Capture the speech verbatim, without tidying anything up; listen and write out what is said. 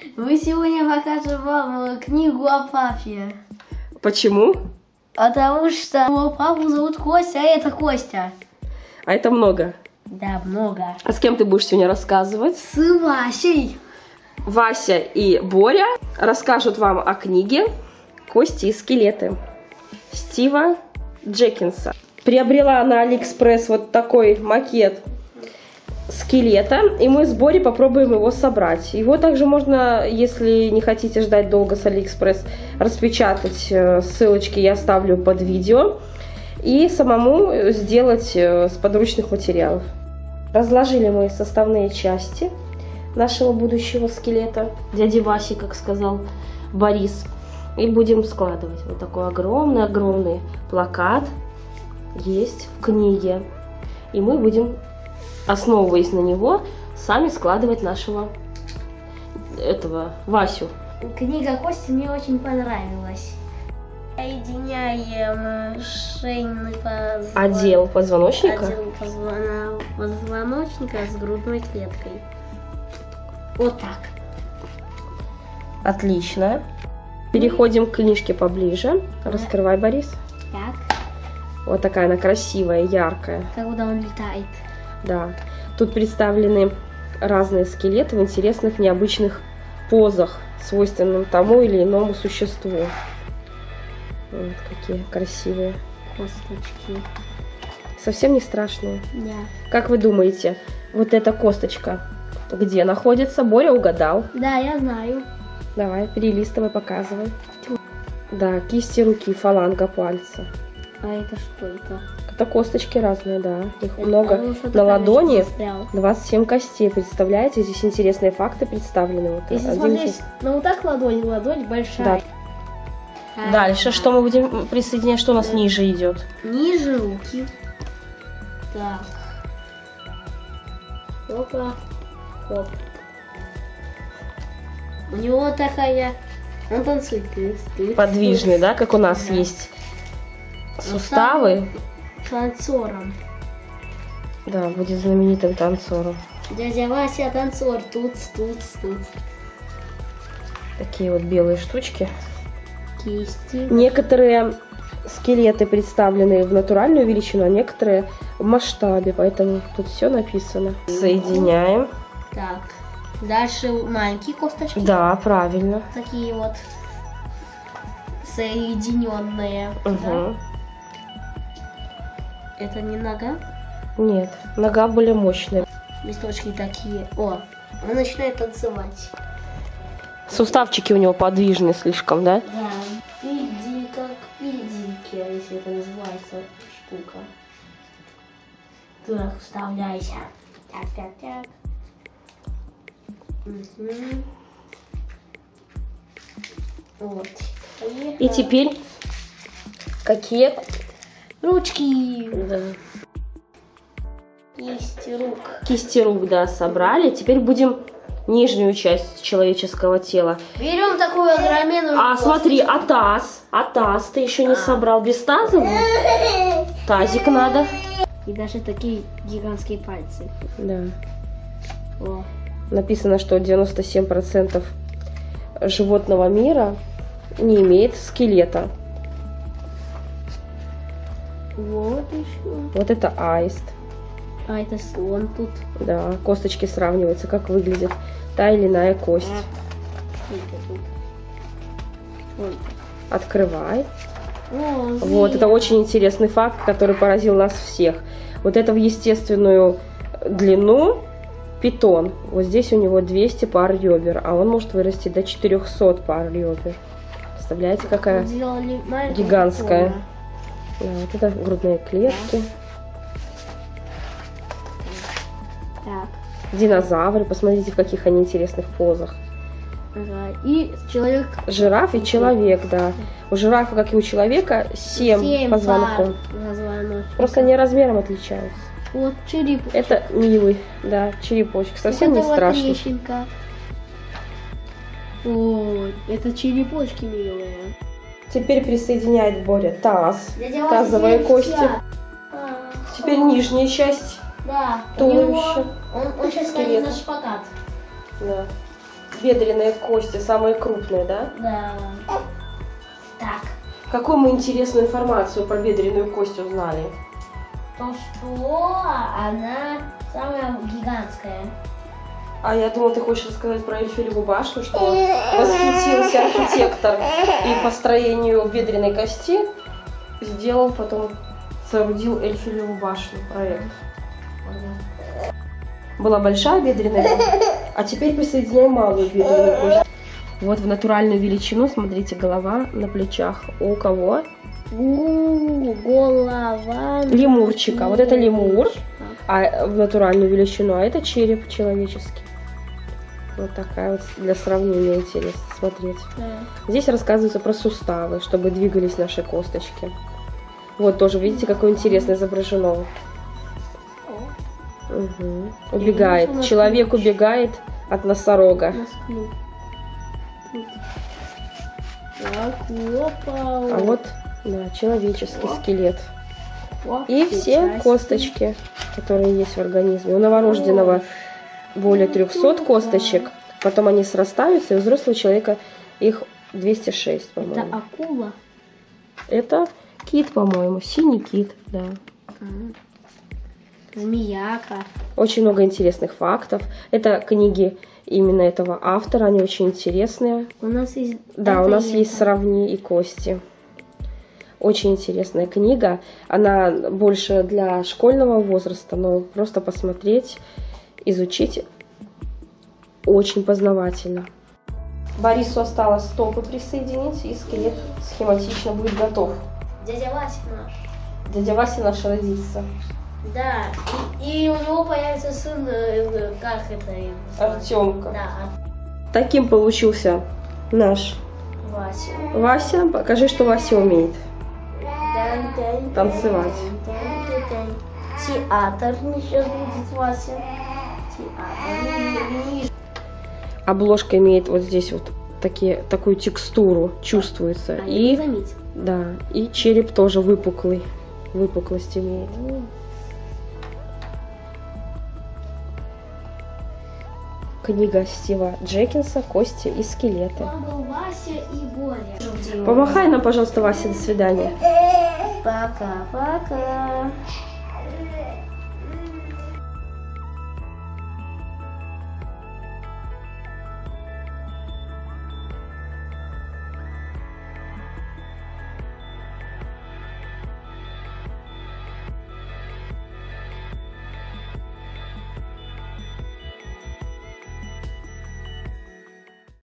Мы сегодня покажем вам книгу о папе. Почему? Потому что его папу зовут Костя, а это Костя. А это много. Да, много. А с кем ты будешь сегодня рассказывать? С Васей. Вася и Боря расскажут вам о книге «Кости и скелеты» Стива Джекинса. Приобрела на Алиэкспресс вот такой макет скелета, и мы с Борей попробуем его собрать. Его также можно, если не хотите ждать долго с Алиэкспресс, распечатать. Ссылочки я оставлю под видео. И самому сделать с подручных материалов. Разложили мы составные части нашего будущего скелета, дяди Васи, как сказал Борис. И будем складывать. Вот такой огромный-огромный плакат есть в книге. И мы будем, основываясь на него, сами складывать нашего этого Васю. Книга Кости мне очень понравилась. Соединяем шейный позвоночник. Отдел позвоночника? Отдел позвоно... позвоночника с грудной клеткой. Вот так. Отлично. Переходим к книжке поближе. Раскрывай, Борис. Так. Вот такая она красивая, яркая. Когда он летает. Да. Тут представлены разные скелеты в интересных, необычных позах, свойственным тому или иному существу. Вот какие красивые. Косточки. Совсем не страшные. Да. Как вы думаете, вот эта косточка где находится? Боря угадал. Да, я знаю. Давай, перелистывай, показывай. Да, кисти руки, фаланга пальца. А это что это? Это косточки разные, да. Их это, много. Ну, на ладони двадцать семь костей. Представляете, здесь интересные факты представлены. Вот Если один смотреть, здесь... ну вот так ладонь, ладонь большая. Да. А, Дальше, что мы будем присоединять, что у нас да. ниже идет? Ниже руки. Так. Опа. Оп. У него такая... Он танцует. Подвижный, да, как у нас да. есть суставы. Танцором. Да, будет знаменитым танцором. Дядя Вася танцор. Тут, тут, тут. Такие вот белые штучки. Кисти. Некоторые скелеты представлены в натуральную величину, а некоторые в масштабе, поэтому тут все написано. Соединяем. Так. Дальше маленькие косточки. Да, правильно. Такие вот соединенные. Угу. Да? Это не нога? Нет, нога более мощная. Листочки такие. О, он начинает танцевать. Суставчики у него подвижные слишком, да? Да. Пиди, как пидики, если это называется штука. Так, вставляйся. Так, так, так. Угу. Вот. Поехали. И теперь какие? Ручки. Да. Кисти рук. Кисти рук, да, собрали. Теперь будем нижнюю часть человеческого тела. Берем такую огроменную. А смотри, а таз? А таз ты еще не а. собрал без таза? Тазик надо. И даже такие гигантские пальцы. Да. О. Написано, что девяносто семь процентов животного мира не имеет скелета. Вот еще. Вот это аист. А это слон тут. Да, косточки сравниваются, как выглядит та или иная кость. Открывай. О, вот, это очень интересный факт, который поразил нас всех. Вот это в естественную длину питон. Вот здесь у него двести пар ребер, а он может вырасти до четырёхсот пар ребер. Представляете, какая гигантская. Да, вот это грудные клетки. Так. Динозавры, посмотрите, в каких они интересных позах. Ага. И человек. Жираф и человек, да. У жирафа, как и у человека, семь позвонков. Просто они размером отличаются. Вот черепочек. Это милый, да, черепочек. Совсем вот не страшный. Трещинка. О, это черепочки милые. Теперь присоединяет Боря таз, тазовые кости. А, Теперь нижняя часть. Да, туловище. Он, он сейчас ходит на шпагат. Да. бедренные кости, самые крупные, да? Да. Так. Какую мы интересную информацию про бедренную кость узнали? То, что она самая гигантская. А я думала, ты хочешь рассказать про Эйфелеву башню, что восхитился архитектор и по строению бедренной кости сделал, потом соорудил Эйфелеву башню, проект. Была большая бедренная кость, а теперь присоединяем малую бедренную кость. Вот в натуральную величину, смотрите, голова на плечах. У кого? У, голова. Лемурчика. Вот это лемур, а в натуральную величину, а это череп человеческий. Вот такая вот для сравнения интересно смотреть. Да. Здесь рассказывается про суставы, чтобы двигались наши косточки. Вот тоже, видите, какое интересное изображено. Угу. Убегает. Человек убегает от носорога. А вот, да, человеческий скелет. И все косточки, которые есть в организме. У новорожденного более трехсот косточек. Потом они срастаются, и у взрослого человека их двести шесть, по-моему. Это акула? Это кит, по-моему. Синий кит, да. Змеяка. Очень много интересных фактов. Это книги именно этого автора, они очень интересные. У нас есть... Да, у нас есть «Сравни и кости». Очень интересная книга. Она больше для школьного возраста, но просто посмотреть, изучить очень познавательно. Борису осталось стопы присоединить, и скелет схематично будет готов. Дядя Вася наш. Дядя Вася наш родится. Да, и, и у него появится сын, как это? Артемка. Да. Таким получился наш Вася. Вася. Покажи, что Вася умеет. Танцевать. Театр сейчас будет, Вася. Театр. Обложка имеет вот здесь вот такие, такую текстуру, чувствуется. А и, я не заметила. да, и череп тоже выпуклый. Выпуклость имеет. Книга Стива Джекинса «Кости и скелеты». Там был Вася и Боря. Помахай нам, пожалуйста, Вася, до свидания. Пока-пока.